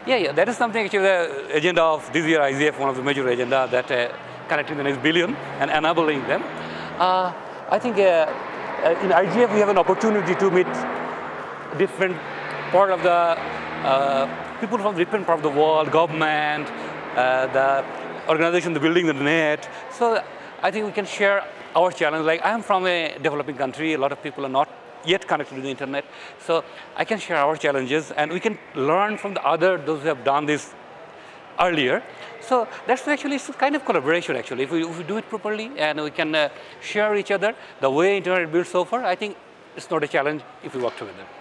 Yeah, that is something actually the agenda of this year IGF, one of the major agenda that connecting the next billion and enabling them. I think in IGF we have an opportunity to meet different part of the people from different part of the world, government, the organization, the building the net. So I think we can share our challenge. Like I'm from a developing country, a lot of people are not yet connected to the internet. So I can share our challenges and we can learn from the those who have done this earlier. So that's actually it's kind of collaboration actually. If we do it properly and we can share each other, the way internet built so far, I think it's not a challenge if we work together.